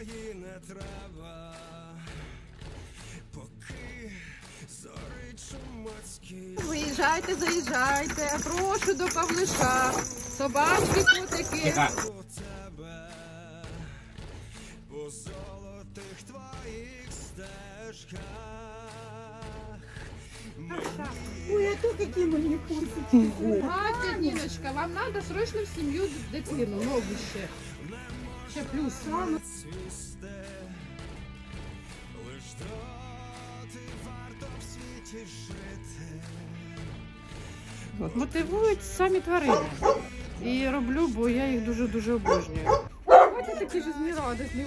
Виїжджайте, заїжджайте, прошу до Павлиша. Собачки, котики. По золотих твоїх стежках. Ой, а то какие мои курсики. Гатя, Ніночка, вам треба срочно в сім'ю дитину, нову ще. Ще плюс. Мотивують самі тварини. І роблю, бо я їх дуже-дуже обожнюю. Бачите, такі жизнерадісні.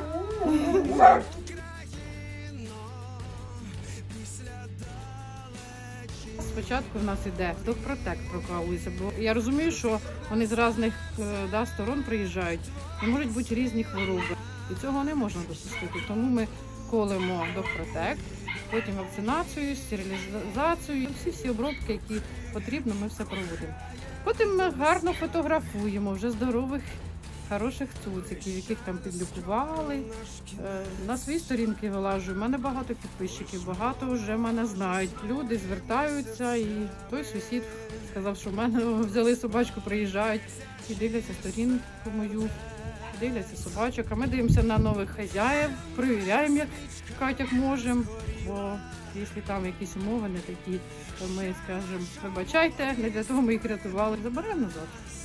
Спочатку в нас іде Dog-Protect прокалується, бо я розумію, що вони з різних сторон приїжджають і можуть бути різні хвороби. І цього не можна допустити. Тому ми колемо Dog-Protect, потім вакцинацію, стерилізацію, всі обробки, які потрібно, ми все проводимо. Потім ми гарно фотографуємо вже здорових, хороших цуциків, яких там підлікували. На свої сторінки вилажу. У мене багато підписчиків, багато вже мене знають. Люди звертаються, і той сусід сказав, що в мене взяли собачку, приїжджають і дивляться сторінку мою, дивляться собачок. А ми дивимося на нових хазяїв, перевіряємо, як можемо. Бо якщо там якісь умови не такі, то ми скажемо, вибачайте, не для того ми їх рятували, заберемо назад.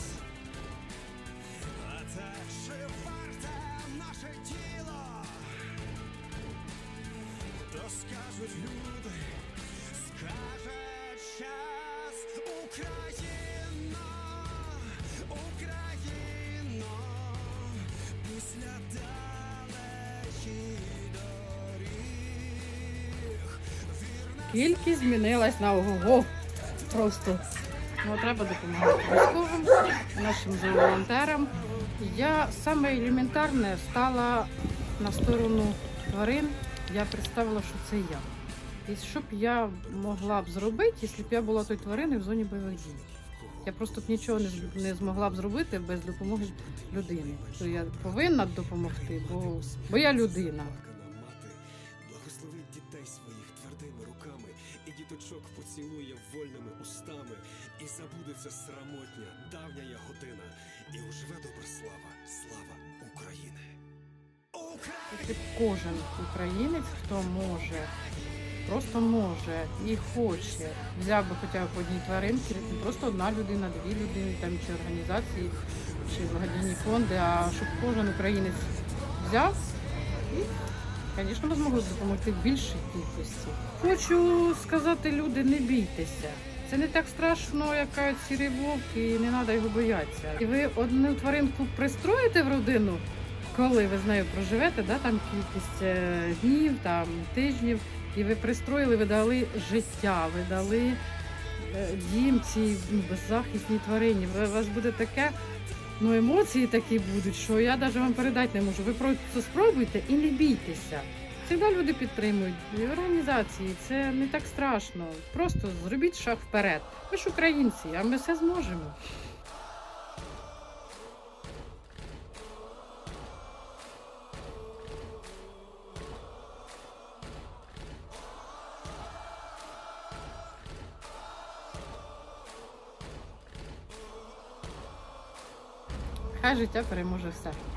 Кількість змінилась на ого-го. Просто треба допомагати військовим, нашим волонтерам. Я саме елементарне стала на сторону тварин. Я представила, що це я. І що б я могла б зробити, якщо б я була той твариною в зоні бойових дій. Я просто б нічого не змогла б зробити без допомоги людини. То я повинна допомогти, бо я людина. Благословить дітей своїх твердими руками, і діточок поцілує вольними устами, і забудеться срамотня, давня година, і оживе добра слава, слава України. Кожен українець, хто може, просто може і хоче, взяв би хоча б одній тваринки, не просто одна людина, дві людини, там, чи організації, чи благодійні фонди, а щоб кожен українець взяв і, звісно, ми змогли допомогти в більшій кількості. Хочу сказати, люди, не бійтеся. Це не так страшно, як кажуть сірий вовк, і не треба його боятися. І ви одну тваринку пристроїте в родину, коли ви з нею проживете, там кількість днів, тижнів, і ви пристроїли, ви дали життя, ви дали дім цій беззахисній тварині. У вас буде таке, емоції такі будуть, що я навіть вам передати не можу. Ви просто спробуйте і не бійтеся. Завжди люди підтримують, і організації, це не так страшно. Просто зробіть шаг вперед. Ми ж українці, а ми все зможемо. Хай життя переможе все.